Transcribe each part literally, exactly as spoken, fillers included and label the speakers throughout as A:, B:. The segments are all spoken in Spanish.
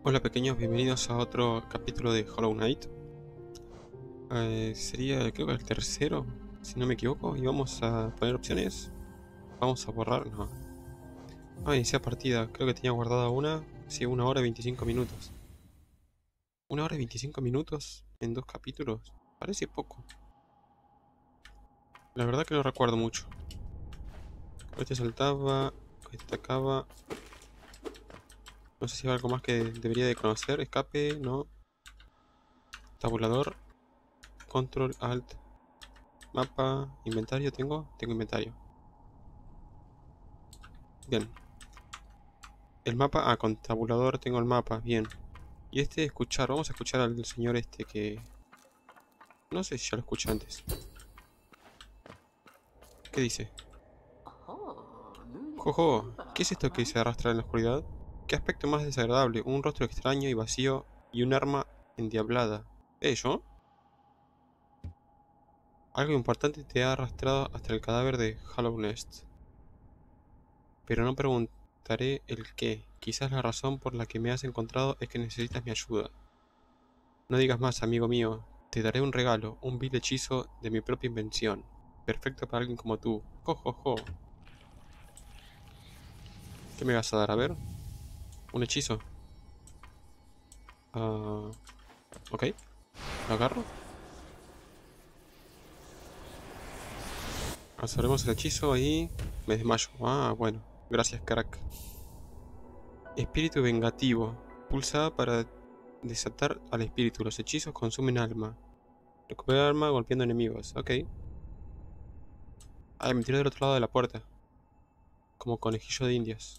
A: Hola pequeños, bienvenidos a otro capítulo de Hollow Knight. Eh, sería creo que el tercero, si no me equivoco, y vamos a poner opciones. Vamos a borrar, no. Vamos a iniciar partida, creo que tenía guardada una, sí, una hora y veinticinco minutos. Una hora y veinticinco minutos en dos capítulos, parece poco. La verdad que no recuerdo mucho. Este saltaba, este atacaba. No sé si hay algo más que debería de conocer. Escape, no. Tabulador, control, alt. Mapa, inventario, tengo, tengo inventario. Bien. El mapa, ah, con tabulador tengo el mapa, bien. Y este, escuchar, vamos a escuchar al señor este que... No sé si ya lo escuché antes. ¿Qué dice? Jojo, ¿qué es esto que se arrastra en la oscuridad? ¿Qué aspecto más desagradable? Un rostro extraño y vacío y un arma endiablada. ¿Eh, yo? Algo importante te ha arrastrado hasta el cadáver de Hollow Nest. Pero no preguntaré el qué. Quizás la razón por la que me has encontrado es que necesitas mi ayuda. No digas más, amigo mío. Te daré un regalo, un vil hechizo de mi propia invención. Perfecto para alguien como tú. Jo, jo, jo. ¿Qué me vas a dar? A ver. ¿Un hechizo? Ah, ok. Lo agarro. Absorbemos el hechizo y... me desmayo. Ah, bueno. Gracias, crack. Espíritu vengativo. Pulsa para desatar al espíritu. Los hechizos consumen alma. Recupera alma golpeando enemigos. Ok. Ah, me tiré del otro lado de la puerta. Como conejillo de indias.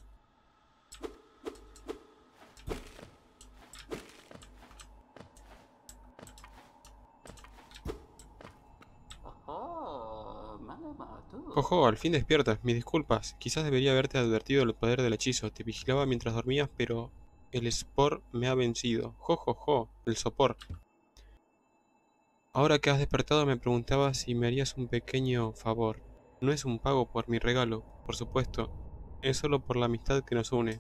A: Jojo, al fin despiertas. Mis disculpas. Quizás debería haberte advertido del poder del hechizo. Te vigilaba mientras dormías, pero el spor me ha vencido. Jojojo, jo, jo, el sopor. Ahora que has despertado me preguntaba si me harías un pequeño favor. No es un pago por mi regalo, por supuesto. Es solo por la amistad que nos une.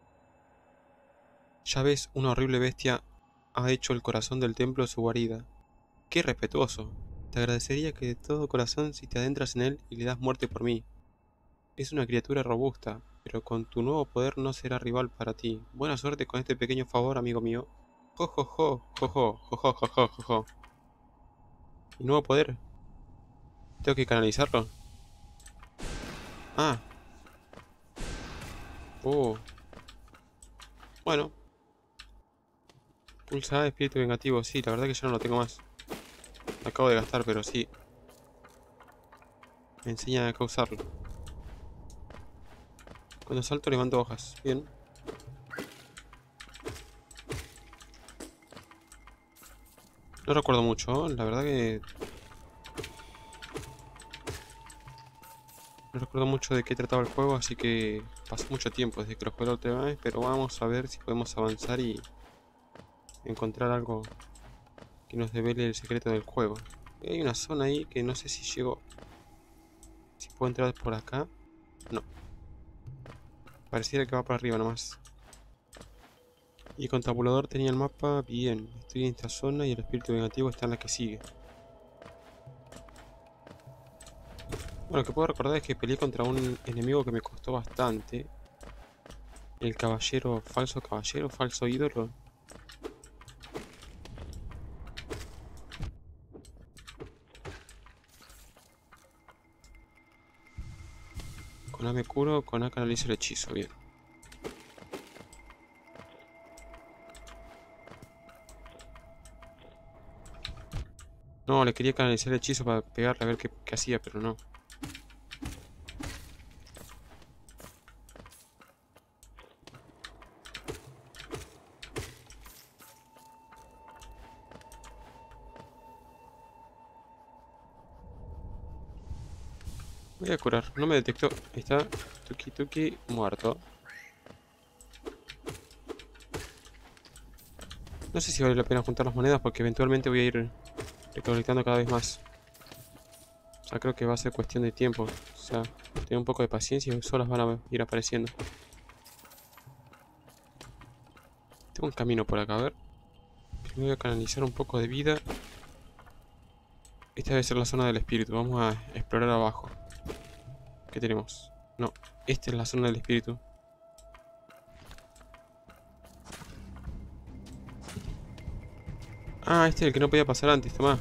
A: Ya ves, una horrible bestia ha hecho el corazón del templo su guarida. ¡Qué respetuoso! Te agradecería que de todo corazón si te adentras en él y le das muerte por mí. Es una criatura robusta, pero con tu nuevo poder no será rival para ti. Buena suerte con este pequeño favor, amigo mío. Jo, jo, jo, jo, jo, jo, jo, jo, jo, jo, jo. ¿Mi nuevo poder? ¿Tengo que canalizarlo? Ah. Oh. Bueno. Pulsa espíritu vengativo. Sí, la verdad que ya no lo tengo más. Lo acabo de gastar, pero sí. Me enseña a usarlo. Cuando salto levanto hojas. Bien. No recuerdo mucho, ¿eh? La verdad que... No recuerdo mucho de qué trataba el juego, así que pasó mucho tiempo desde que lo jugué la última vez, pero vamos a ver si podemos avanzar y encontrar algo que nos devele el secreto del juego. Hay una zona ahí que no sé si llego... Si puedo entrar por acá. No. Pareciera que va para arriba nomás. Y con tabulador tenía el mapa. Bien. Estoy en esta zona y el espíritu negativo está en la que sigue. Bueno, lo que puedo recordar es que peleé contra un enemigo que me costó bastante. El caballero... Falso caballero, falso ídolo. Con A me curo, con A canalizo el hechizo. Bien. No, le quería canalizar el hechizo para pegarle a ver qué, qué hacía, pero no. Voy a curar, no me detectó. Ahí está. Tuki Tuki muerto. No sé si vale la pena juntar las monedas porque eventualmente voy a ir recolectando cada vez más. O sea, creo que va a ser cuestión de tiempo. O sea, tengo un poco de paciencia y solas van a ir apareciendo. Tengo un camino por acá, a ver. Primero voy a canalizar un poco de vida. Esta debe ser la zona del espíritu. Vamos a explorar abajo. ¿Qué tenemos? No, esta es la zona del espíritu. Ah, este es el que no podía pasar antes, tomá.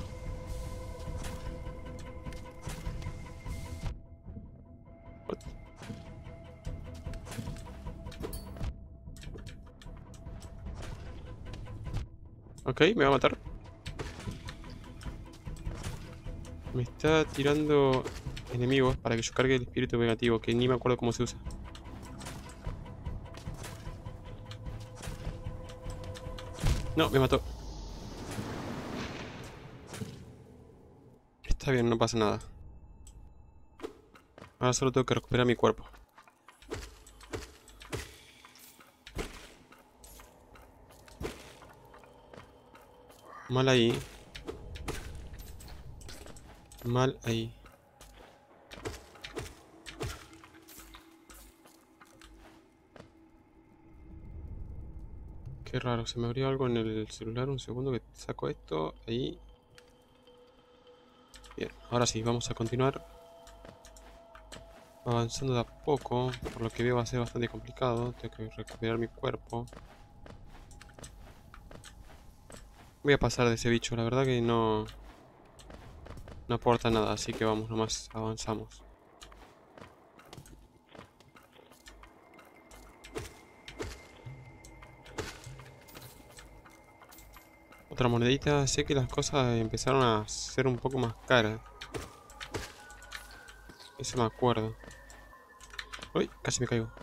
A: What? Ok, me va a matar. Me está tirando enemigos para que yo cargue el espíritu vengativo, que ni me acuerdo cómo se usa. No, me mató. Está bien, no pasa nada. Ahora solo tengo que recuperar mi cuerpo. Mal ahí. Mal ahí. Qué raro, se me abrió algo en el celular. Un segundo que saco esto. Ahí. Bien, ahora sí, vamos a continuar avanzando de a poco. Por lo que veo va a ser bastante complicado. Tengo que recuperar mi cuerpo. Voy a pasar de ese bicho, la verdad que no... No aporta nada, así que vamos, nomás avanzamos. Otra monedita, sé que las cosas empezaron a ser un poco más caras. Eso me acuerdo. Uy, casi me caigo.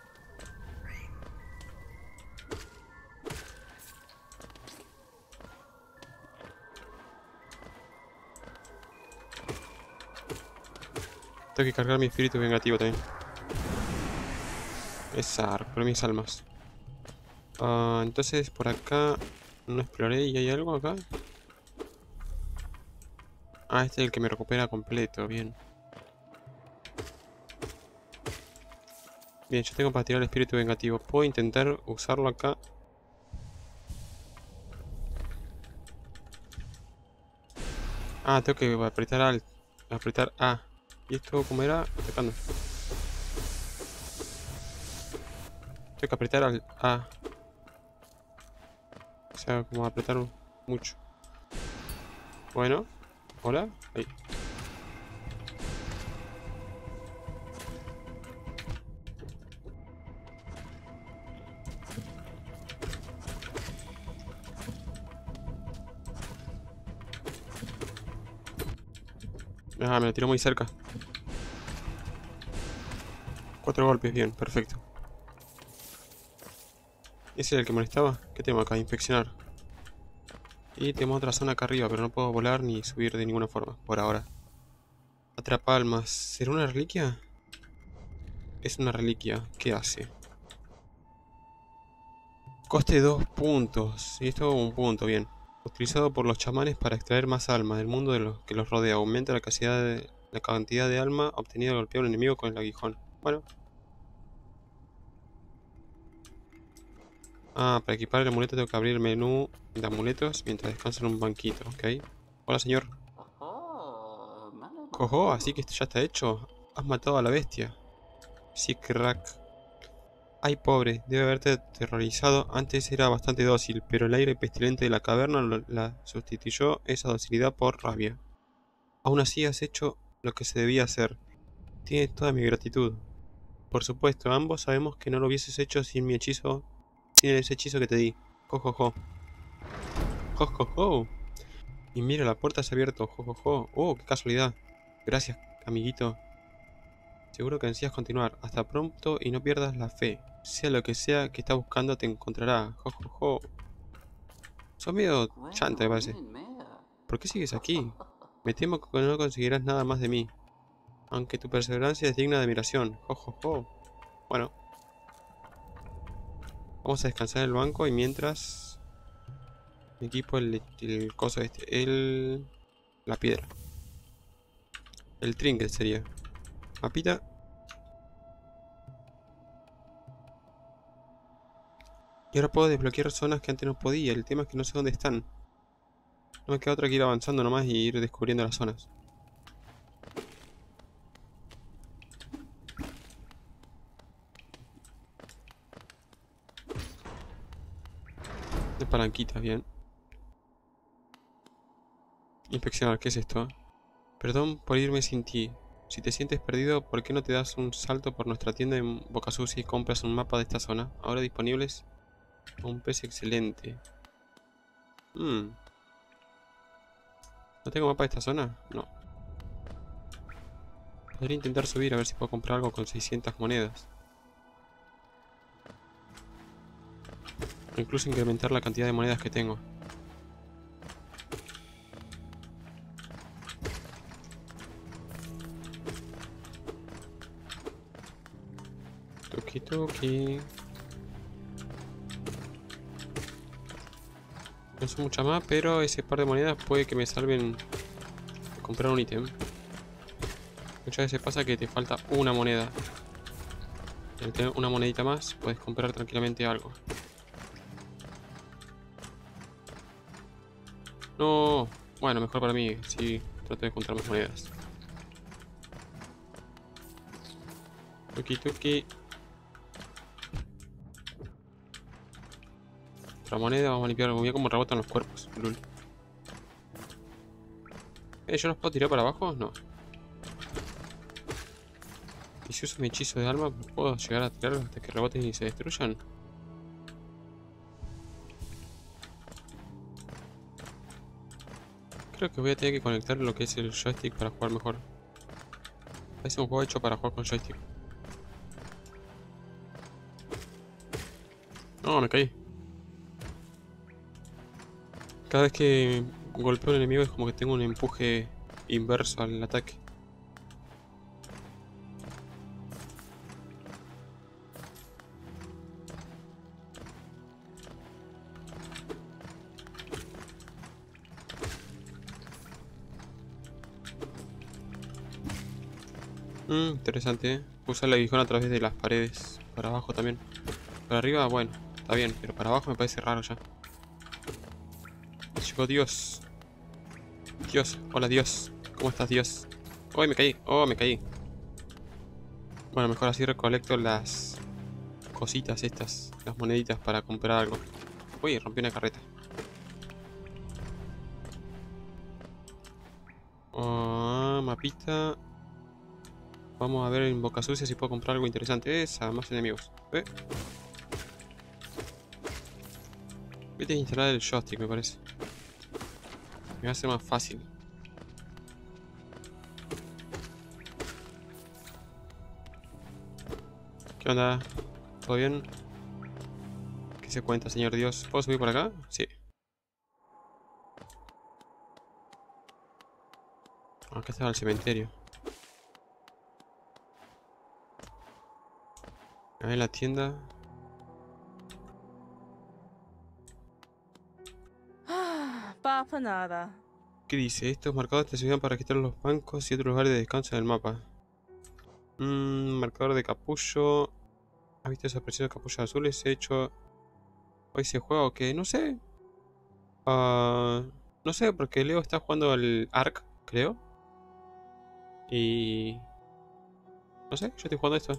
A: Tengo que cargar mi espíritu vengativo también. Esa, recuperé mis almas. Ah, entonces por acá no exploré y hay algo acá. Ah, este es el que me recupera completo, bien. Bien, yo tengo para tirar el espíritu vengativo. Puedo intentar usarlo acá. Ah, tengo que apretar al apretar A. ¿Y esto cómo era? Apretando. Tengo que apretar al A. O sea, como apretar mucho. Bueno, hola. Ahí. Ah, me lo tiró muy cerca. Cuatro golpes, bien, perfecto. ¿Ese era el que molestaba? ¿Qué tengo acá? Inspeccionar. Y tenemos otra zona acá arriba, pero no puedo volar ni subir de ninguna forma, por ahora. Atrapa almas. ¿Será una reliquia? Es una reliquia. ¿Qué hace? Coste dos puntos. Y esto un punto, bien. Utilizado por los chamanes para extraer más almas del mundo de los que los rodea. Aumenta la cantidad de, la cantidad de alma obtenida al golpear a un enemigo con el aguijón. Bueno. Ah, para equipar el amuleto tengo que abrir el menú de amuletos mientras descanso en un banquito, ¿ok? Hola, señor. Cojo, así que esto ya está hecho. Has matado a la bestia. Sí, crack. Ay, pobre, debe haberte aterrorizado. Antes era bastante dócil, pero el aire pestilente de la caverna lo- la sustituyó esa docilidad por rabia. Aún así has hecho lo que se debía hacer. Tienes toda mi gratitud. Por supuesto, ambos sabemos que no lo hubieses hecho sin mi hechizo, sin ese hechizo que te di. Jo, jo, jo. Jo, jo, jo. Y mira, la puerta se ha abierto. Jo, jo, jo. Oh, qué casualidad. Gracias, amiguito. Seguro que ansías continuar. Hasta pronto y no pierdas la fe. Sea lo que sea que estás buscando, te encontrará. Jo, jo, jo. Sos medio chanta, me parece. ¿Por qué sigues aquí? Me temo que no conseguirás nada más de mí. Aunque tu perseverancia es digna de admiración. Jo, jo, jo. Bueno. Vamos a descansar en el banco y mientras... Me equipo el, el coso este. El... La piedra. El trinket sería. Mapita. Y ahora puedo desbloquear zonas que antes no podía. El tema es que no sé dónde están. No me queda otra que ir avanzando nomás y ir descubriendo las zonas. De palanquitas, bien. Inspeccionar, ¿qué es esto? Perdón por irme sin ti. Si te sientes perdido, ¿por qué no te das un salto por nuestra tienda en Boca Sucia y compras un mapa de esta zona? Ahora disponibles a un precio excelente. Hmm. ¿No tengo mapa de esta zona? No. Podría intentar subir a ver si puedo comprar algo con seiscientas monedas. O incluso incrementar la cantidad de monedas que tengo. Tuki tuki. No son muchas más, pero ese par de monedas puede que me salven de comprar un ítem. Muchas veces pasa que te falta una moneda. Y al tener una monedita más, puedes comprar tranquilamente algo. No, bueno, mejor para mí, si trato de juntar más monedas. Tuki tuki. Otra moneda, vamos a limpiar. Mira cómo rebotan los cuerpos. Lul. Eh, ¿yo los puedo tirar para abajo? No. ¿Y si uso mi hechizo de alma, puedo llegar a tirarlos hasta que reboten y se destruyan? Creo que voy a tener que conectar lo que es el joystick para jugar mejor. Parece un juego hecho para jugar con joystick. No, me caí. Cada vez que golpeo a un enemigo es como que tengo un empuje inverso al ataque. Mmm, interesante, ¿eh? Usar el aguijón a través de las paredes. Para abajo también. Para arriba, bueno, está bien, pero para abajo me parece raro ya. Llegó Dios. Dios, hola Dios. ¿Cómo estás, Dios? Oh, me caí, oh, me caí. Bueno, mejor así recolecto las cositas estas, las moneditas para comprar algo. Uy, rompí una carreta. Oh, mapita. Vamos a ver en Boca Sucia si puedo comprar algo interesante. Esa, más enemigos. ¿Eh? Voy a tener que instalar el joystick, me parece. Me va a ser más fácil. ¿Qué onda? ¿Todo bien? ¿Qué se cuenta, señor Dios? ¿Puedo subir por acá? Sí. Acá estaba el cementerio. A ver la tienda.
B: Papa nada.
A: ¿Qué dice? Estos marcadores te sirven para registrar los bancos y otros lugares de descanso en el mapa. Mmm, marcador de capullo. ¿Has visto esos preciosos capullos azules? He hecho... ¿Hoy se juega o qué? No sé. Ah, no sé, porque Leo está jugando al Ark, creo. Y... No sé, yo estoy jugando esto.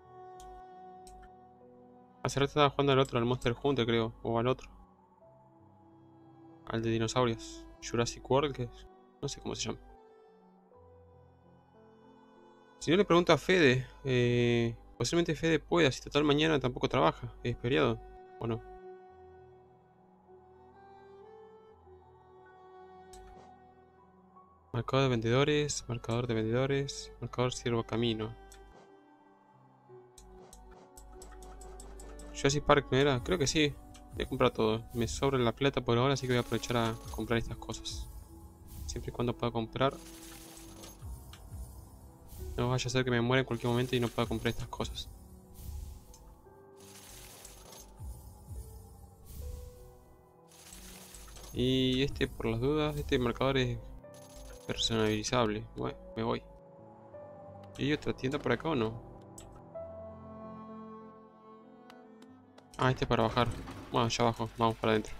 A: Hace rato estaba jugando al otro, al Monster Hunter, creo. O al otro. Al de dinosaurios. Jurassic World, que es... No sé cómo se llama. Si no le pregunto a Fede, eh, posiblemente Fede pueda, si total mañana tampoco trabaja, es feriado, ¿o no? Marcador de vendedores, marcador de vendedores, marcador siervo camino. Jurassic Park no era, creo que sí. Voy a comprar todo, me sobra la plata por ahora, así que voy a aprovechar a comprar estas cosas. Siempre y cuando pueda comprar. No vaya a ser que me muera en cualquier momento y no pueda comprar estas cosas. Y este, por las dudas, este marcador es personalizable. Bueno, me voy. ¿Y hay otra tienda por acá o no? Ah, este para bajar. Bueno, allá abajo, vamos para adentro.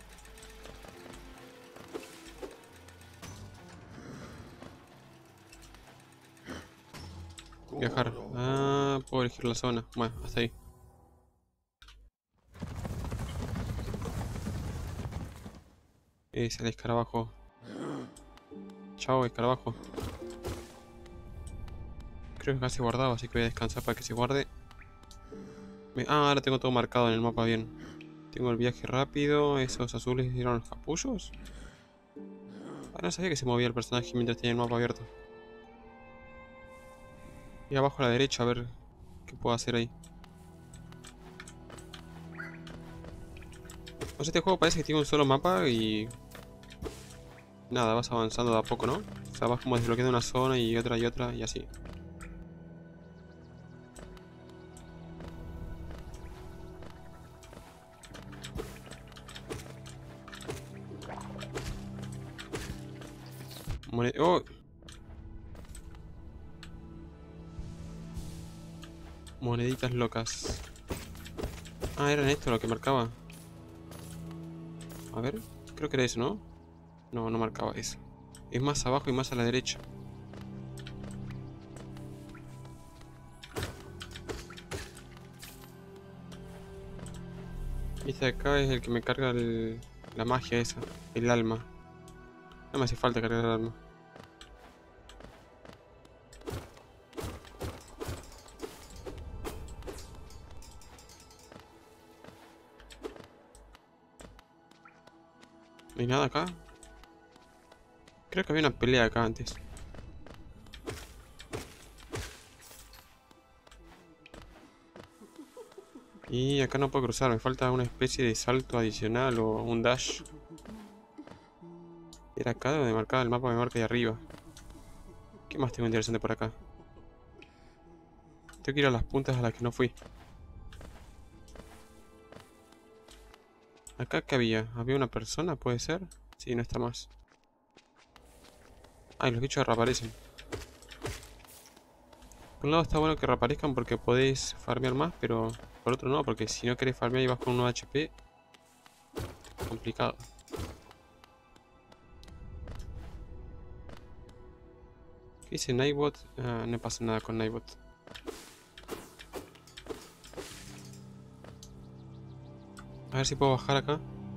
A: Viajar. Ah, puedo elegir la zona. Bueno, hasta ahí. Es el escarabajo. Chao, escarabajo. Creo que casi guardado, así que voy a descansar para que se guarde. Me- Ah, ahora tengo todo marcado en el mapa bien. Tengo el viaje rápido. Esos azules eran los capullos. Ah, no sabía que se movía el personaje mientras tenía el mapa abierto. Y abajo a la derecha a ver qué puedo hacer ahí. No sé, este juego parece que tiene un solo mapa y... Nada, vas avanzando de a poco, ¿no? O sea, vas como desbloqueando una zona y otra y otra y así. Mone- ¡Oh! Moneditas locas. Ah, eran esto lo que marcaba. A ver, creo que era eso, ¿no? No, no marcaba eso. Es más abajo y más a la derecha. Este de acá es el que me carga el- la magia esa, el alma. No me hace falta cargar el alma. ¿No hay nada acá? Creo que había una pelea acá antes. Y acá no puedo cruzar, me falta una especie de salto adicional o un dash. Era acá donde marcaba el mapa, me marca ahí arriba. ¿Qué más tengo interesante por acá? Tengo que ir a las puntas a las que no fui. ¿Acá qué había? ¿Había una persona? ¿Puede ser? Sí, no está más. Ay, los bichos reaparecen. Por un lado está bueno que reaparezcan porque podéis farmear más, pero por otro no, porque si no querés farmear y vas con uno H P, complicado. ¿Qué dice Nightbot? Ah, no pasa nada con Nightbot. A ver si puedo bajar acá.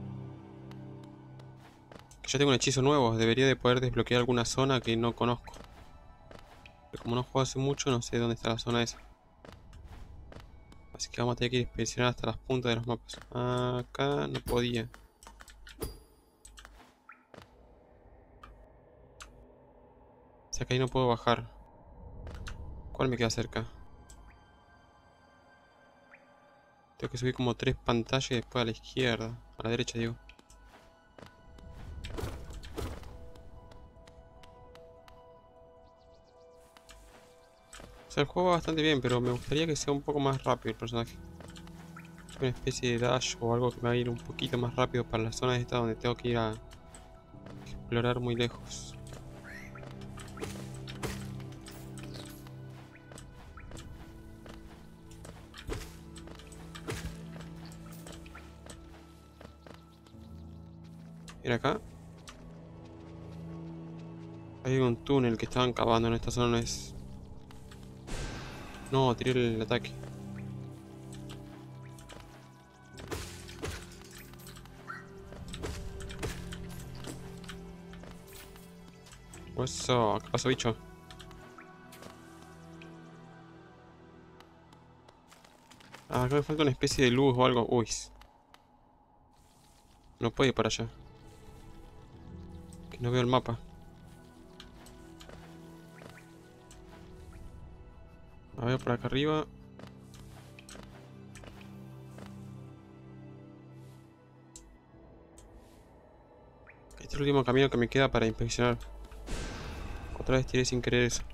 A: Que ya tengo un hechizo nuevo, debería de poder desbloquear alguna zona que no conozco. Pero como no juego hace mucho, no sé dónde está la zona esa. Así que vamos a tener que ir a inspeccionar hasta las puntas de los mapas. Acá no podía. O sea que ahí no puedo bajar. ¿Cuál me queda cerca? Tengo que subir como tres pantallas y después a la izquierda. A la derecha digo. O sea, el juego va bastante bien, pero me gustaría que sea un poco más rápido el personaje. Una especie de dash o algo que me va a ir un poquito más rápido para las zonas estas donde tengo que ir a explorar muy lejos. Era acá. Hay un túnel que estaban cavando en esta zona, no es... No, tiré el ataque. Eso, ¿qué pasó, bicho? Ah, acá me falta una especie de luz o algo. Uy. No puedo ir para allá. Que no veo el mapa. A ver, por acá arriba. Este es el último camino que me queda para inspeccionar. Otra vez tiré sin querer eso.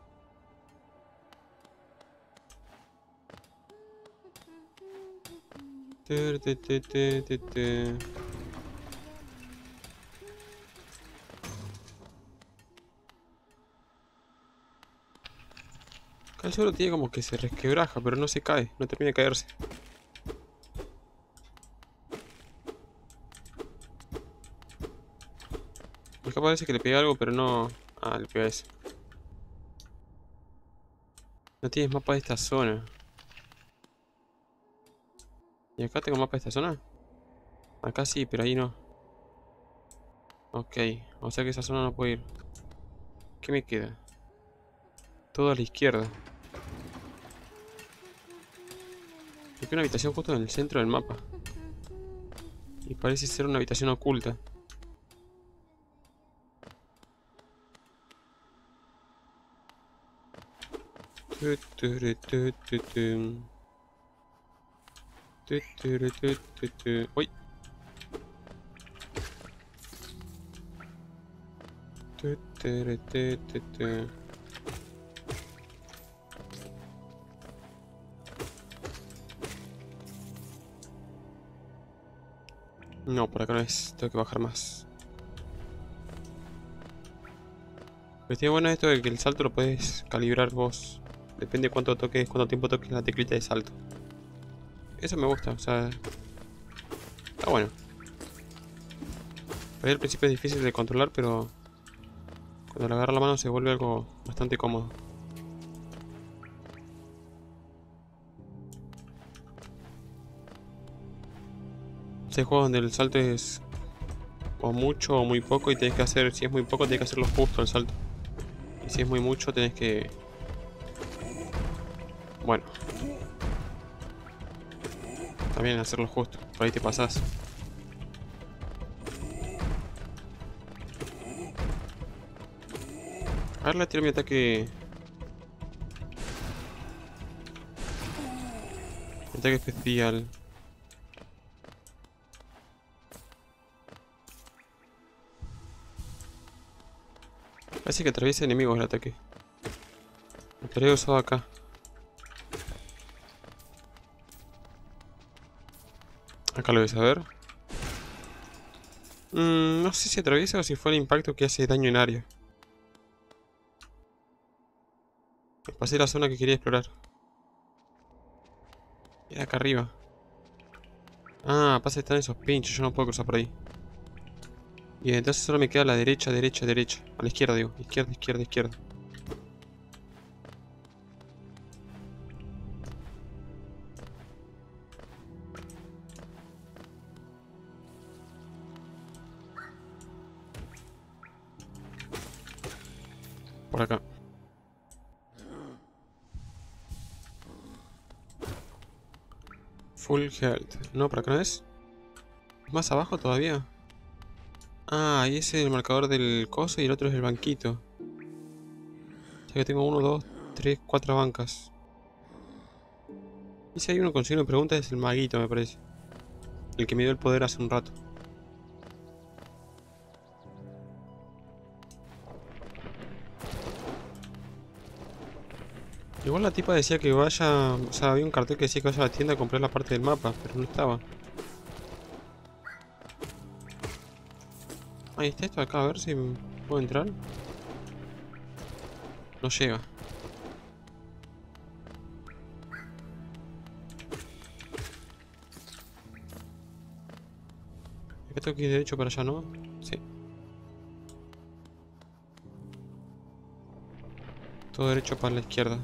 A: Te, te, te, te, te, te. Acá el suelo tiene como que se resquebraja, pero no se cae, no termina de caerse. Acá parece que le pega algo, pero no... Ah, le pega eso. No tienes mapa de esta zona. ¿Y acá tengo mapa de esta zona? Acá sí, pero ahí no. Ok, o sea que esa zona no puedo ir. ¿Qué me queda? Todo a la izquierda. Hay una habitación justo en el centro del mapa. Y parece ser una habitación oculta. Tu, turu, tu, tu, tum. Tu, turu, tu, tu, tu. Uy. Tu, turu, tu, tu, tu. No, por acá no es. Tengo que bajar más. Lo que tiene bueno esto de que el salto lo puedes calibrar vos. Depende cuánto toques, cuánto tiempo toques la teclita de salto. Eso me gusta, o sea... Está bueno. Por ahí al principio es difícil de controlar, pero... Cuando le agarra la mano se vuelve algo bastante cómodo. Este juego donde el salto es... O mucho o muy poco y tenés que hacer... Si es muy poco tenés que hacerlo justo el salto. Y si es muy mucho tenés que... Bueno. También hacerlo justo. Por ahí te pasás. A ver, le tiro mi ataque... Mi ataque especial. Parece que atraviesa enemigos el ataque. Lo estaría usado acá. Acá lo ves a ver. Mm, no sé si atraviesa o si fue el impacto que hace daño en área. Pasé la zona que quería explorar. Era acá arriba. Ah, pasa que están esos pinchos, yo no puedo cruzar por ahí. Y entonces solo me queda la derecha, derecha, derecha. A la izquierda, digo. Izquierda, izquierda, izquierda. Por acá. Full health. No, por acá no es. ¿Más abajo todavía? Ah, y ese es el marcador del coso y el otro es el banquito. O sea que tengo uno, dos, tres, cuatro bancas. Y si hay uno con signo de pregunta es el maguito, me parece. El que me dio el poder hace un rato. Igual la tipa decía que vaya... O sea, había un cartel que decía que vaya a la tienda a comprar la parte del mapa, pero no estaba. Ahí está esto acá, a ver si puedo entrar. No llega. Acá tengo que ir derecho para allá, ¿no? Sí. Todo derecho para la izquierda.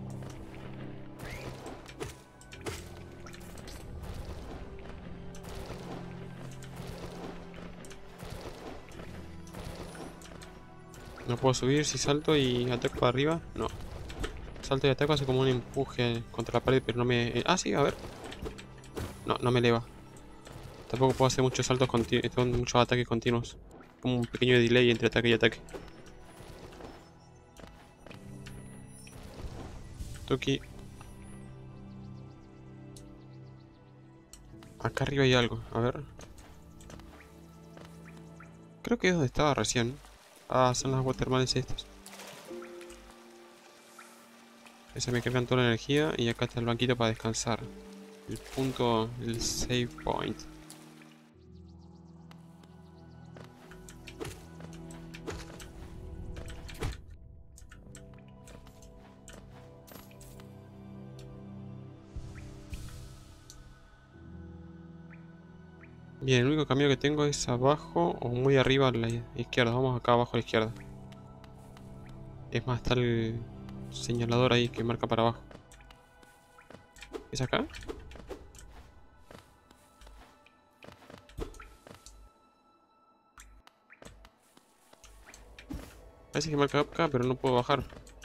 A: No puedo subir si salto y ataco para arriba. No. Salto y ataco hace como un empuje contra la pared, pero no me... eh, ah, sí, a ver. No, no me eleva. Tampoco puedo hacer muchos saltos continuos, muchos ataques continuos. Como un pequeño delay entre ataque y ataque. Toki. Acá arriba hay algo, a ver. Creo que es donde estaba recién. Ah, son las watermales estas. Esa me cargan toda la energía y acá está el banquito para descansar. El punto, el save point. Bien, el único camino que tengo es abajo o muy arriba a la izquierda. Vamos acá abajo a la izquierda. Es más, está el señalador ahí que marca para abajo. ¿Es acá? Parece que marca acá, pero no puedo bajar.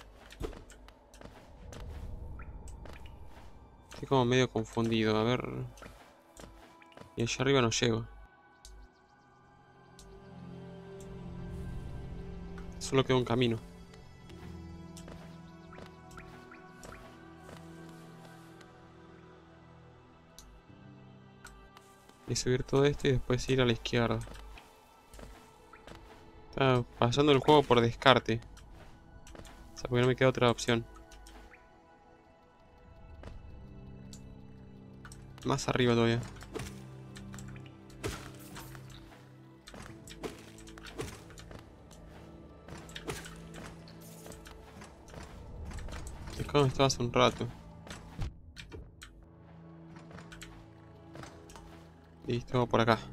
A: Estoy como medio confundido. A ver... Y allá arriba no llego. Solo queda un camino. Y subir todo esto y después ir a la izquierda. Está pasando el juego por descarte. O sea, porque no me queda otra opción. Más arriba todavía. Acá donde estaba hace un rato. Listo, por acá.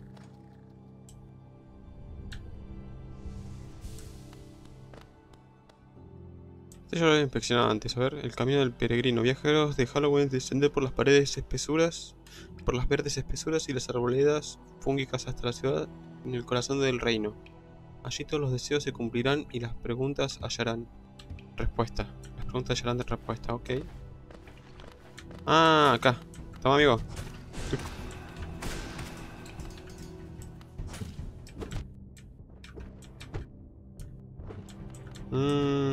A: Esto ya lo había inspeccionado antes. A ver, el camino del peregrino. Viajeros de Halloween descender por las paredes espesuras, por las verdes espesuras y las arboledas fúngicas hasta la ciudad en el corazón del reino. Allí todos los deseos se cumplirán y las preguntas hallarán respuesta. Las preguntas hallarán de respuesta, ok. Ah, acá. Toma, amigo. Mmm...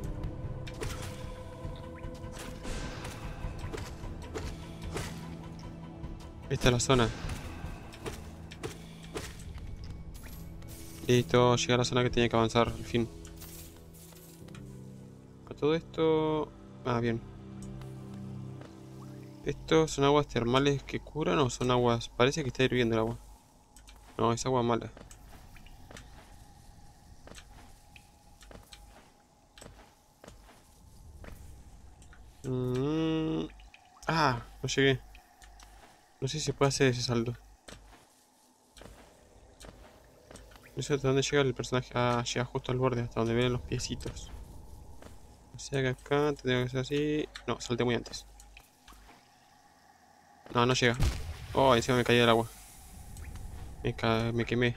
A: Esta es la zona. Listo, llegar a la zona que tenía que avanzar, al fin. A todo esto... Ah, bien. ¿Estos son aguas termales que curan o son aguas...? Parece que está hirviendo el agua. No, es agua mala. Mm... Ah, no llegué. No sé si se puede hacer ese salto. No sé hasta dónde llega el personaje. Ah, llega justo al borde, hasta donde ven los piecitos. O sea que acá tendría que ser así. No, salté muy antes. No, no llega. Oh, encima me caí del agua. Me, ca me quemé.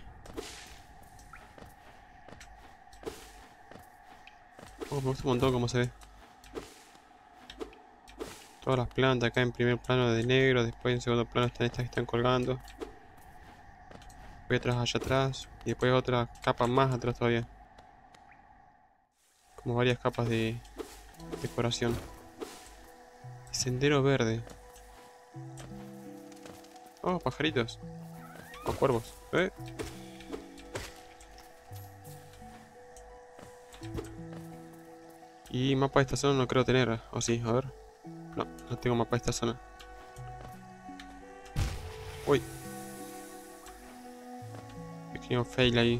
A: Oh, me gusta un montón cómo se ve. Todas las plantas acá en primer plano de negro. Después en segundo plano están estas que están colgando. Después otras allá atrás. Y después otra capa más atrás todavía. Como varias capas de decoración. Sendero verde. Oh, pajaritos. O cuervos. ¿Eh? Y mapa de esta zona no creo tener. O sí, a ver. No, no tengo mapa de esta zona. Uy. Pequeño fail ahí.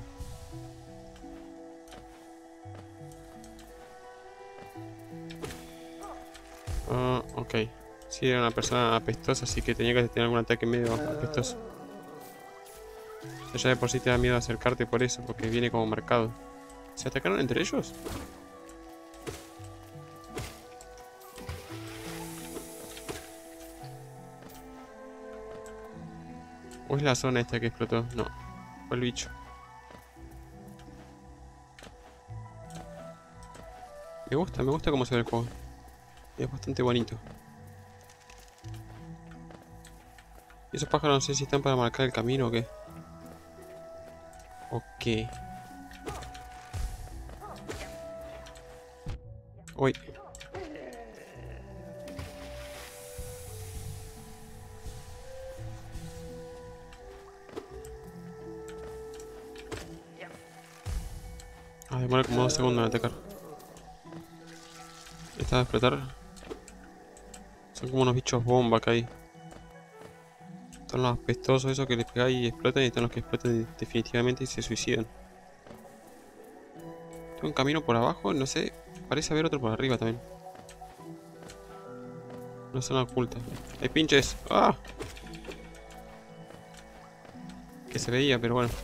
A: Ah, uh, ok. Sí, era una persona apestosa, así que tenía que tener algún ataque medio apestoso. O sea, ya de por sí te da miedo acercarte por eso, porque viene como marcado. ¿Se atacaron entre ellos? ¿O es la zona esta que explotó? No, fue el bicho. Me gusta, me gusta cómo se ve el juego. Es bastante bonito. ¿Y esos pájaros no sé si están para marcar el camino o qué? ¿O qué? Uy. Ah, demora como dos segundos en atacar. Esta va a explotar. Son como unos bichos bomba que hay. Están los apestosos esos que les pegáis y explotan, y están los que explotan definitivamente y se suicidan. Tengo un camino por abajo, no sé. Parece haber otro por arriba también. Una zona oculta. ¡Hay pinches! ¡Ah! que se veía, pero bueno.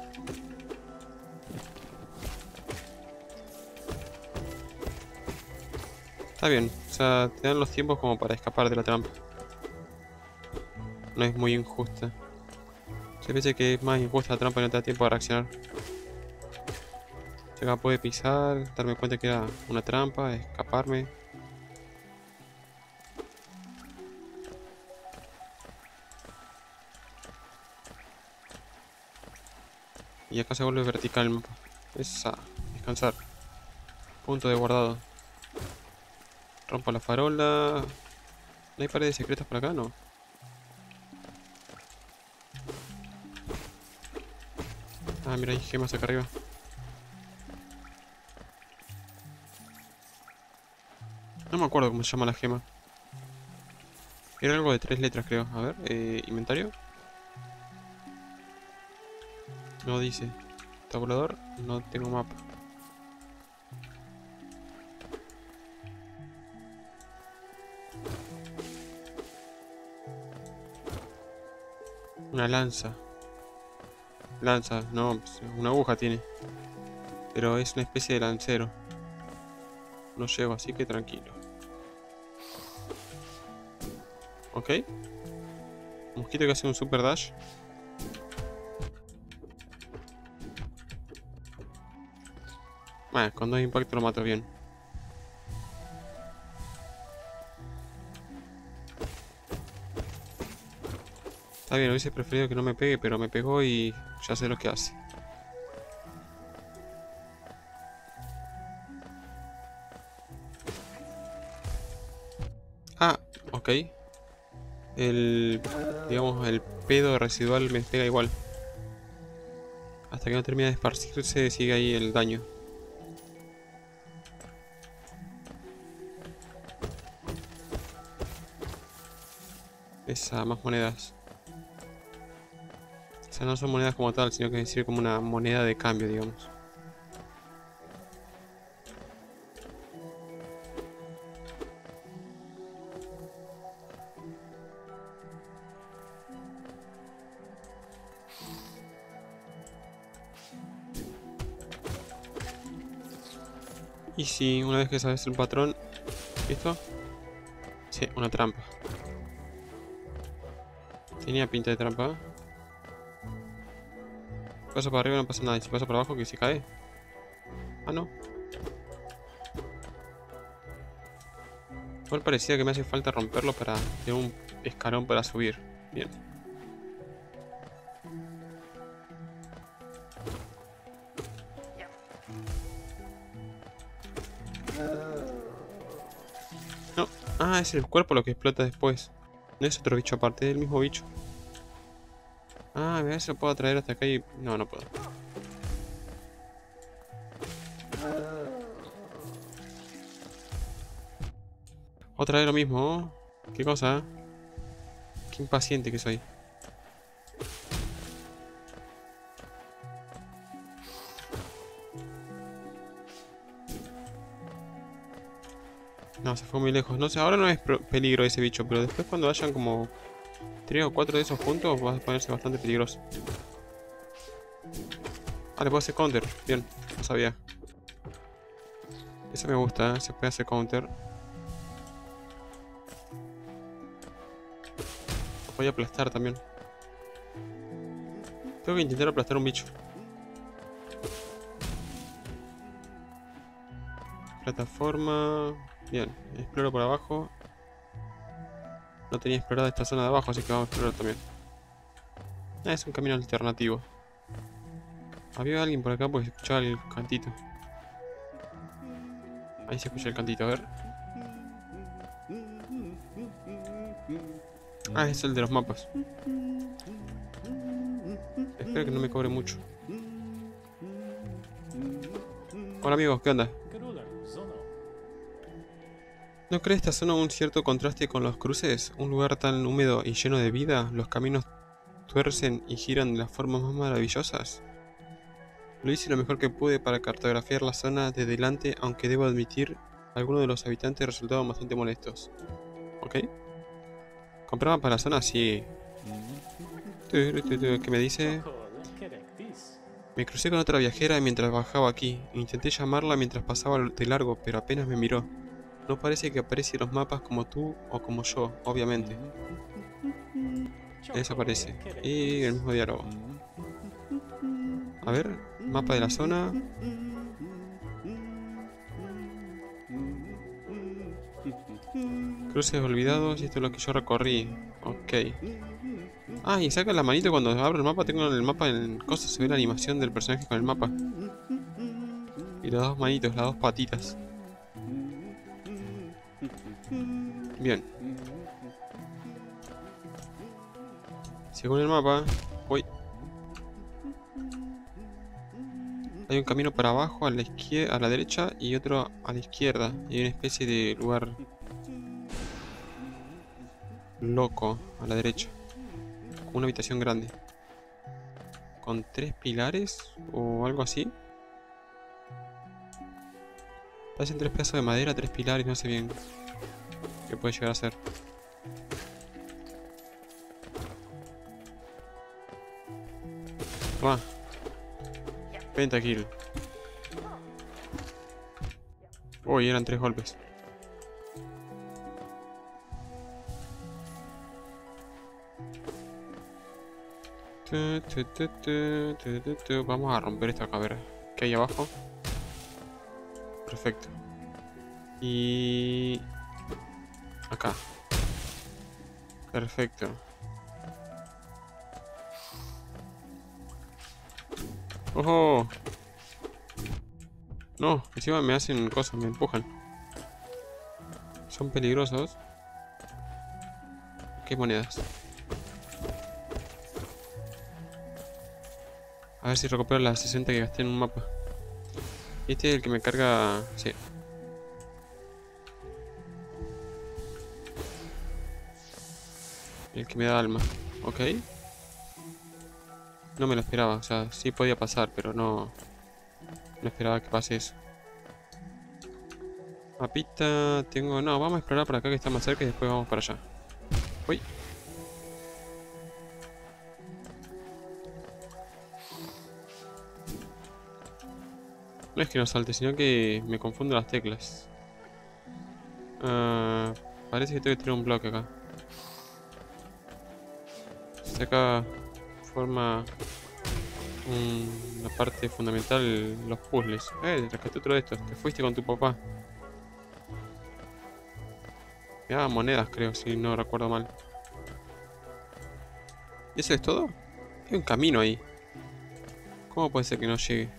A: Está bien, o sea, te dan los tiempos como para escapar de la trampa. No es muy injusta. Se piensa que es más injusta la trampa y no te da tiempo a reaccionar. Yo acá puedo pisar, darme cuenta que era una trampa, escaparme. Y acá se vuelve vertical el mapa. Esa, descansar. Punto de guardado. Rompo la farola. ¿No hay paredes secretas por acá? No. Ah, mira, hay gemas acá arriba. No me acuerdo cómo se llama la gema. Era algo de tres letras, creo. A ver, eh, inventario. No dice. Tabulador, no tengo mapa. Una lanza. Lanza, no, una aguja tiene. Pero es una especie de lancero. No llego, así que tranquilo. Ok. Mosquito que hace un super dash. Bueno, con dos impactos lo mato bien. Está bien, hubiese preferido que no me pegue, pero me pegó y ya sé lo que hace. Ah, ok. El, digamos, el pedo residual me pega igual. Hasta que no termina de esparcirse, sigue ahí el daño. Esa, más monedas. O sea, no son monedas como tal, sino que sirve como una moneda de cambio, digamos. Y si una vez que sabes el patrón, ¿listo? Sí, una trampa. Tenía pinta de trampa. Paso para arriba no pasa nada, y si paso para abajo que se cae. Ah, no. Igual parecía que me hace falta romperlo para tener un escalón para subir. Bien. No. Ah, es el cuerpo lo que explota después. No es otro bicho aparte, es el mismo bicho. Ah, a ver si lo puedo traer hasta acá y... No, no puedo. Otra vez lo mismo. ¿Qué cosa? Qué impaciente que soy. No, se fue muy lejos. No sé, ahora no es peligro ese bicho, pero después cuando hayan como tres o cuatro de esos juntos va a ponerse bastante peligroso. Ah, le puedo hacer counter. Bien, no sabía. Eso me gusta, ¿eh? Se puede hacer counter. Lo voy a aplastar también. Tengo que intentar aplastar un bicho. Plataforma. Bien, exploro por abajo. No tenía explorada esta zona de abajo, así que vamos a explorar también. Ah, es un camino alternativo. Había alguien por acá porque se escuchaba el cantito. Ahí se escucha el cantito, a ver. Ah, es el de los mapas. Espero que no me cobre mucho. Hola amigos, ¿qué onda? ¿No cree esta zona un cierto contraste con los cruces? Un lugar tan húmedo y lleno de vida, los caminos tuercen y giran de las formas más maravillosas. Lo hice lo mejor que pude para cartografiar la zona de delante, aunque debo admitir, algunos de los habitantes resultaron bastante molestos. ¿Ok? ¿Compraba para la zona? Sí. ¿Qué me dice? Me crucé con otra viajera mientras bajaba aquí. Intenté llamarla mientras pasaba de largo, pero apenas me miró. No parece que aprecie los mapas como tú o como yo, obviamente. Desaparece. Y el mismo diálogo. A ver, mapa de la zona. Cruces olvidados y esto es lo que yo recorrí. Ok. Ah, y saca la manito cuando abro el mapa. Tengo el mapa en cosas. Se ve la animación del personaje con el mapa. Y las dos manitos, las dos patitas. Bien. Según el mapa. Uy. Hay un camino para abajo, a la izquierda, a la derecha y otro a la izquierda. Y hay una especie de lugar loco a la derecha. Una habitación grande. Con tres pilares o algo así. Parecen tres pedazos de madera, tres pilares, no sé bien qué puede llegar a ser. Toma. Pentakill. Uy, eran tres golpes. Tu, tu, tu, tu, tu, tu, tu. Vamos a romper esta cabera. ¿Qué hay abajo? Perfecto. Y... acá. Perfecto. ¡Ojo! No, encima me hacen cosas, me empujan. Son peligrosos. ¿Qué monedas? A ver si recupero las sesenta que gasté en un mapa. Este es el que me carga... sí. El que me da alma. Ok. No me lo esperaba. O sea, sí podía pasar, pero no... no esperaba que pase eso. Mapita... tengo... no, vamos a explorar por acá que está más cerca y después vamos para allá. Uy. No es que no salte, sino que me confundo las teclas. Uh, parece que tengo que tirar un bloque acá. Acá forma una parte fundamental los puzzles. Eh, rescaté otro de estos. Te fuiste con tu papá. Me daban monedas, creo, si no recuerdo mal. ¿Y eso es todo? Hay un camino ahí. ¿Cómo puede ser que no llegue?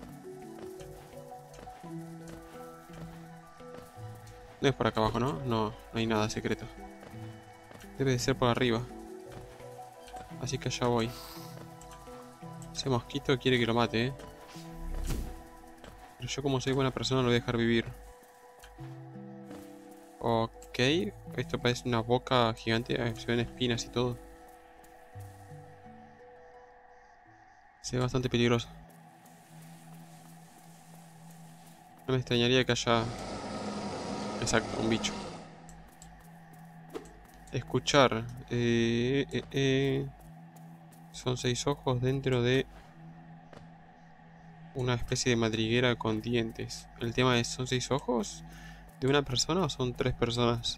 A: No es por acá abajo, ¿no? No, no hay nada secreto. Debe de ser por arriba. Así que allá voy. Ese mosquito quiere que lo mate, ¿eh? Pero yo como soy buena persona lo voy a dejar vivir. Ok. Esto parece una boca gigante. Eh, se ven espinas y todo. Se ve bastante peligroso. No me extrañaría que haya... exacto, un bicho. Escuchar. Eh, eh, eh. Son seis ojos dentro de... una especie de madriguera con dientes. El tema es, ¿son seis ojos de una persona o son tres personas?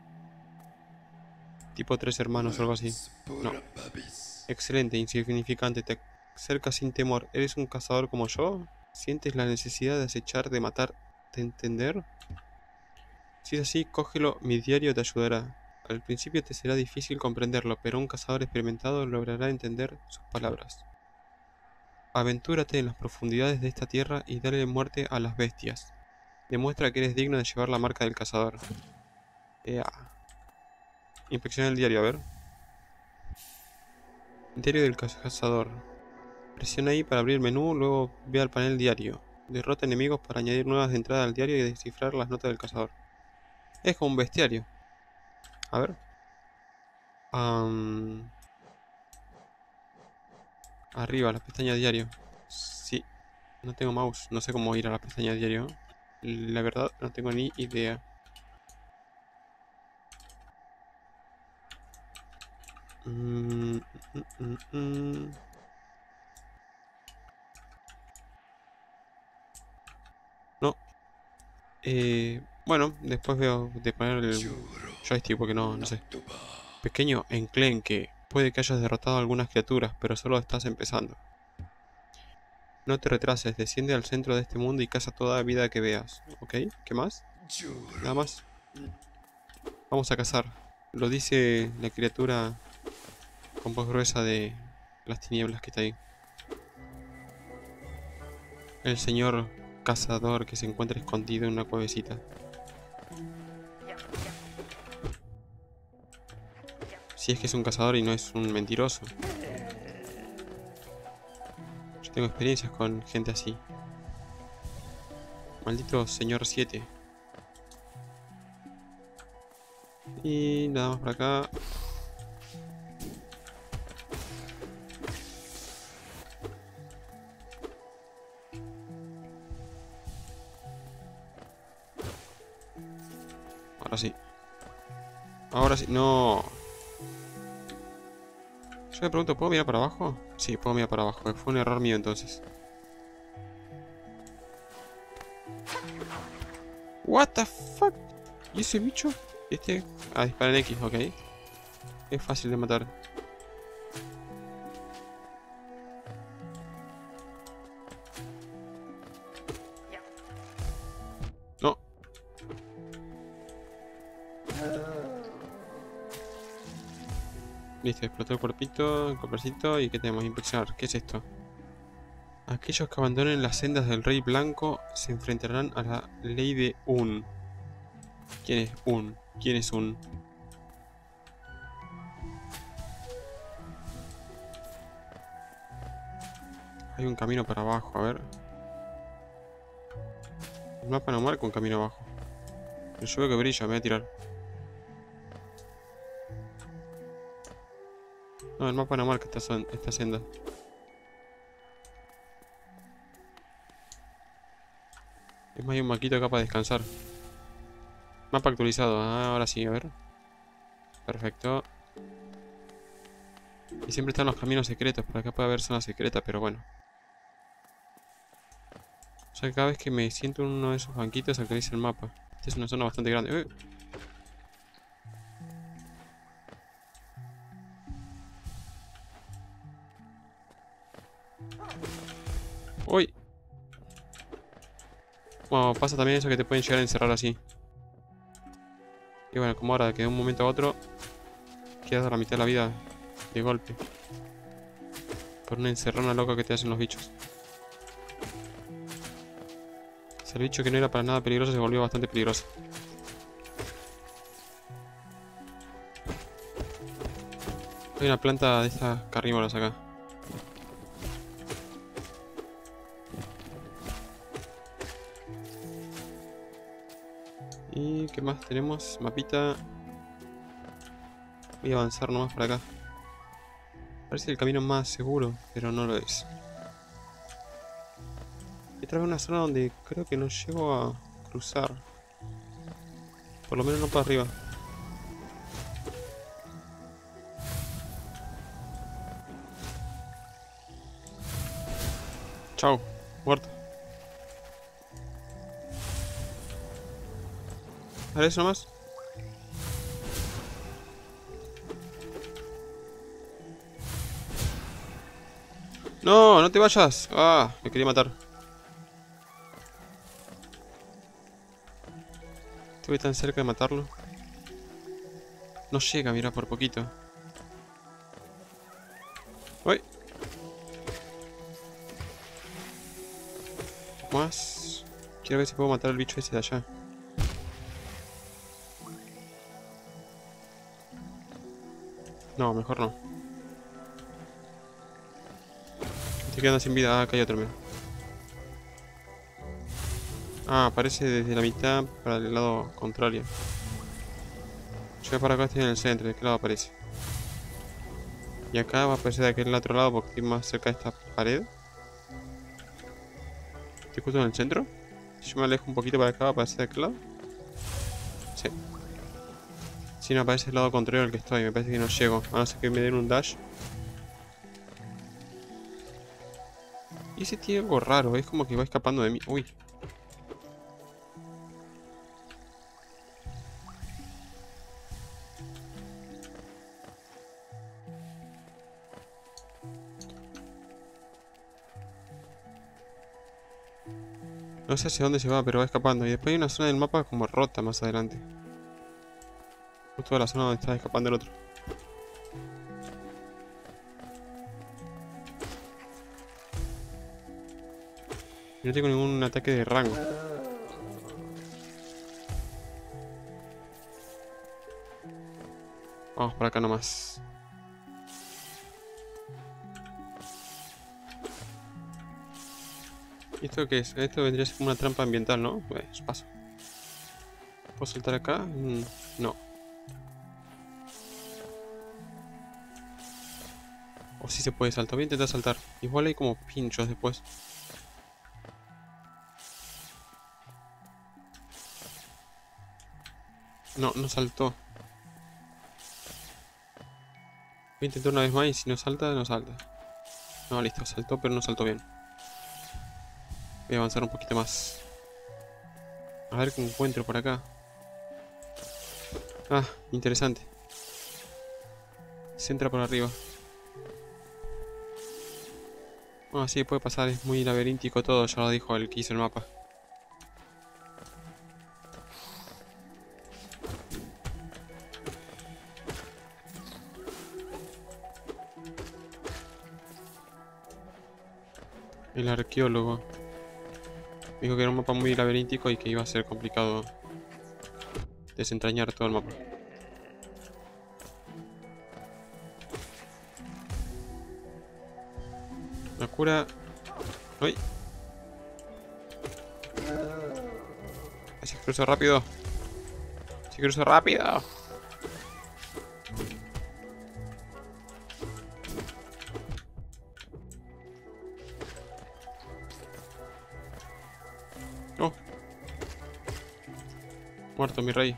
A: Tipo tres hermanos o algo así. No. Excelente, insignificante. Te acercas sin temor. ¿Eres un cazador como yo? ¿Sientes la necesidad de acechar, de matar, de entender? Si es así, cógelo. Mi diario te ayudará. Al principio te será difícil comprenderlo, pero un cazador experimentado logrará entender sus palabras. Aventúrate en las profundidades de esta tierra y dale muerte a las bestias. Demuestra que eres digno de llevar la marca del cazador. Ea. Inspecciona el diario, a ver. Diario del cazador. Presiona ahí para abrir el menú, luego ve al panel diario. Derrota enemigos para añadir nuevas entradas al diario y descifrar las notas del cazador. Es como un bestiario. A ver. Um, arriba, la pestaña diario. Sí. No tengo mouse. No sé cómo ir a la pestaña diario. La verdad, no tengo ni idea. Mm, mm, mm, mm. Eh, bueno, después veo de poner el joystick porque no, no sé. Pequeño enclenque. Puede que hayas derrotado a algunas criaturas, pero solo estás empezando. No te retrases, desciende al centro de este mundo y caza toda vida que veas. ¿Ok? ¿Qué más? Nada más. Vamos a cazar. Lo dice la criatura con voz gruesa de las tinieblas que está ahí. El señor cazador que se encuentra escondido en una cuevecita. Si es que es un cazador y no es un mentiroso. Yo tengo experiencias con gente así. Maldito señor siete. Y nada más por acá. Ahora sí. Ahora sí. No. Yo me pregunto, ¿puedo mirar para abajo? Sí, puedo mirar para abajo. Fue un error mío entonces. What the fuck? ¿Y ese bicho? Este... Ah, dispara en X, ok. Es fácil de matar. No. Listo, explotó el cuerpito, el copercito. ¿Y qué tenemos? Inspeccionar. ¿Qué es esto? Aquellos que abandonen las sendas del Rey Blanco se enfrentarán a la ley de Un. ¿Quién es Un? ¿Quién es Un? Hay un camino para abajo, a ver. El mapa no marca un camino abajo. Pero yo veo que brilla, me voy a tirar. No, el mapa no marca esta, son- esta senda. Es más, hay un maquito acá para descansar. Mapa actualizado, ah, ahora sí, a ver. Perfecto. Y siempre están los caminos secretos. Por acá puede haber zonas secretas, pero bueno. O sea que cada vez que me siento en uno de esos banquitos actualiza el mapa. Esta es una zona bastante grande. ¡Eh! ¡Uy! Bueno, pasa también eso que te pueden llegar a encerrar así. Y bueno, como ahora que de un momento a otro quedas a la mitad de la vida de golpe. Por una encerrona loca que te hacen los bichos. O sea, el bicho que no era para nada peligroso se volvió bastante peligroso. Hay una planta de estas carnívoras acá. ¿Y qué más tenemos? Mapita. Voy a avanzar nomás por acá. Parece el camino más seguro, pero no lo es. Esta vez una zona donde creo que no llego a cruzar. Por lo menos no para arriba. Chao, muerto. ¿Haré eso nomás? No, no te vayas. Ah, me quería matar. Estuve tan cerca de matarlo. No llega, mira, por poquito. Uy. Más. Quiero ver si puedo matar al bicho ese de allá. No, mejor no. Estoy quedando sin vida. Ah, acá hay otro, mira. Ah, aparece desde la mitad para el lado contrario. Yo para acá estoy en el centro. ¿De qué lado aparece? Y acá va a aparecer de aquel otro lado porque estoy más cerca de esta pared. Estoy justo en el centro. Si yo me alejo un poquito para acá, va a aparecer de aquel lado. Sí. Si no aparece el lado contrario al que estoy, me parece que no llego. A no ser que me den un dash. Y ese tiene algo raro, es como que va escapando de mí. Uy. No sé hacia dónde se va, pero va escapando. Y después hay una zona del mapa como rota más adelante. Justo la zona donde está escapando el otro. Y no tengo ningún ataque de rango. Vamos por acá nomás. ¿Y esto qué es? Esto vendría a ser como una trampa ambiental, ¿no? Pues paso. ¿Puedo saltar acá? Mm, no. O si se puede saltar. Voy a intentar saltar. Igual hay como pinchos después. No, no saltó. Voy a intentar una vez más y si no salta, no salta. No, listo, saltó, pero no saltó bien. Voy a avanzar un poquito más. A ver qué encuentro por acá. Ah, interesante. Se entra por arriba. Ah, sí, puede pasar, es muy laberíntico todo, ya lo dijo el que hizo el mapa. El arqueólogo. Dijo que era un mapa muy laberíntico y que iba a ser complicado desentrañar todo el mapa. La cura... ¡Uy! ¡Se cruza rápido! ¡Se cruza rápido! ¡Oh! Muerto mi rey.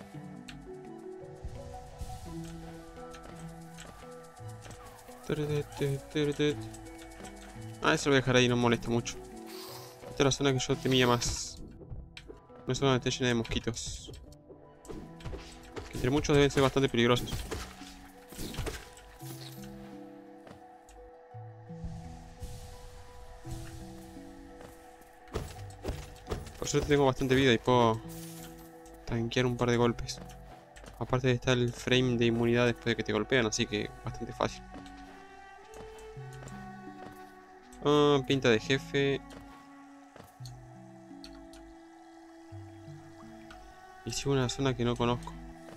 A: Ah, eso lo voy a dejar ahí, no molesta mucho. Esta es la zona que yo temía más. Una zona donde está llena de mosquitos. Que entre muchos deben ser bastante peligrosos. Por suerte tengo bastante vida y puedo tanquear un par de golpes. Aparte está el frame de inmunidad después de que te golpean, así que bastante fácil. Ah, pinta de jefe. Y sigo una zona que no conozco.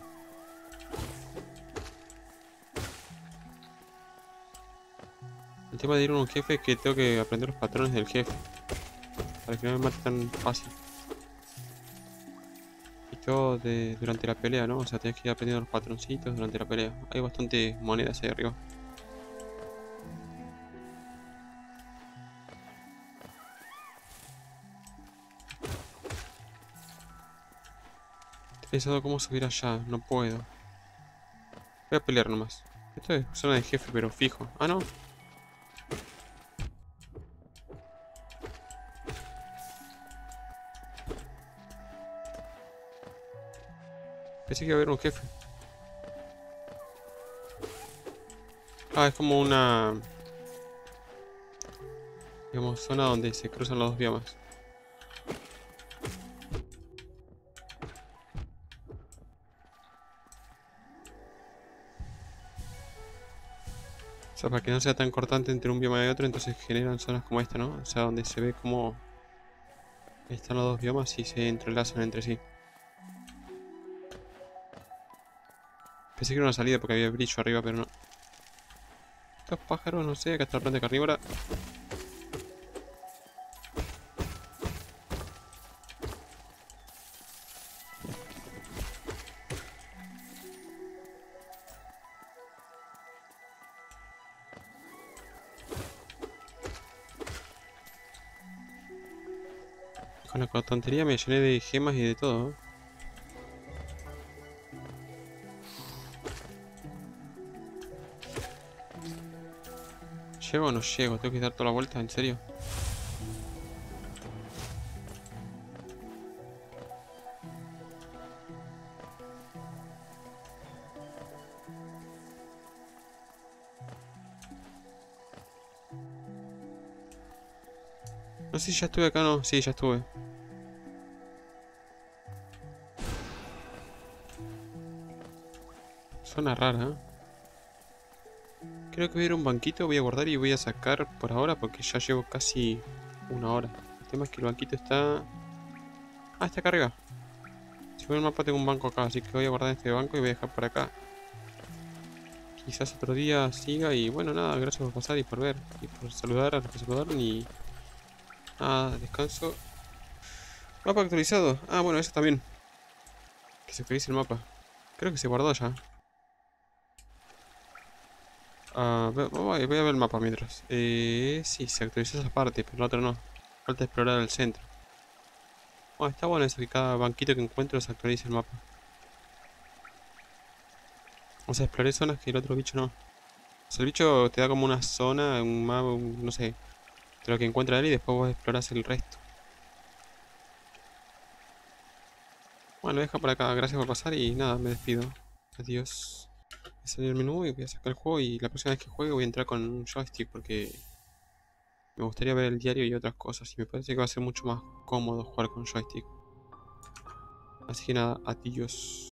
A: El tema de ir a un jefe es que tengo que aprender los patrones del jefe. Para que no me mate tan fácil. Y todo de, durante la pelea, ¿no? O sea, tienes que ir aprendiendo los patroncitos durante la pelea. Hay bastantes monedas ahí arriba. Estoy pensando cómo subir allá. No puedo. Voy a pelear nomás. Esto es zona de jefe, pero fijo. Ah, no. Pensé que iba a haber un jefe. Ah, es como una... digamos, zona donde se cruzan los dos biomas. O sea, para que no sea tan cortante entre un bioma y otro, entonces generan zonas como esta, ¿no? O sea, donde se ve como están los dos biomas y se entrelazan entre sí. Pensé que era una salida porque había brillo arriba, pero no. Estos pájaros, no sé, acá está la planta carnívora. Con la tontería me llené de gemas y de todo, ¿eh? ¿Llego o no llego? ¿Tengo que dar toda la vuelta? ¿En serio? No sé si ya estuve acá o no. Sí, ya estuve. Suena rara, ¿eh? Creo que voy a ir a un banquito, voy a guardar y voy a sacar por ahora porque ya llevo casi una hora. El tema es que el banquito está... Ah, está acá arriba. Si veo el mapa tengo un banco acá, así que voy a guardar este banco y voy a dejar por acá. Quizás otro día siga y bueno, nada, gracias por pasar y por ver. Y por saludar a los que saludaron y... Ah, descanso. Mapa actualizado. Ah, bueno, eso también. Que se actualice el mapa. Creo que se guardó ya. Ah, ve- voy a voy a ver el mapa mientras. Eh, sí, se actualizó esa parte, pero la otra no. Falta explorar el centro. Bueno, está bueno eso que cada banquito que encuentro se actualice el mapa. O sea, exploré zonas que el otro bicho no. O sea, el bicho te da como una zona, un mapa, un- no sé, de lo que encuentra él y después vos explorás el resto. Bueno, lo deja por acá. Gracias por pasar y nada, me despido. Adiós. Voy a salir del menú y voy a sacar el juego y la próxima vez que juegue voy a entrar con un joystick porque me gustaría ver el diario y otras cosas y me parece que va a ser mucho más cómodo jugar con joystick. Así que nada, adiós.